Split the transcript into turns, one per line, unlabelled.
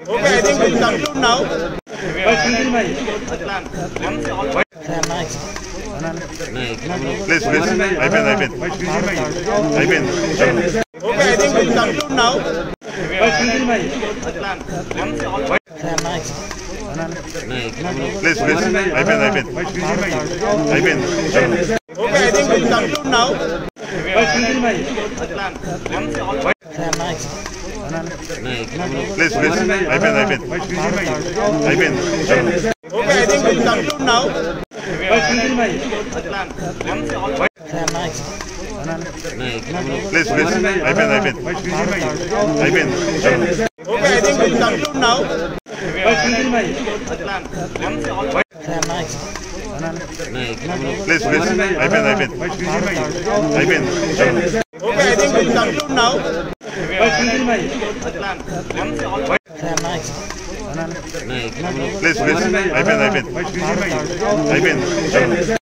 Okay, I think we'll conclude now.
Please, అయిపోయింది.
Okay, I think we'll conclude now.
Please, అయిపోయింది.
Okay, I think we'll conclude now.
Please, అయిపోయింది.
Okay, I think we'll conclude now.
Please, అయిపోయింది.
Okay, I think we'll conclude now.
Please, అయిపోయింది.
Okay, I think we'll conclude now.
Please, అయిపోయింది.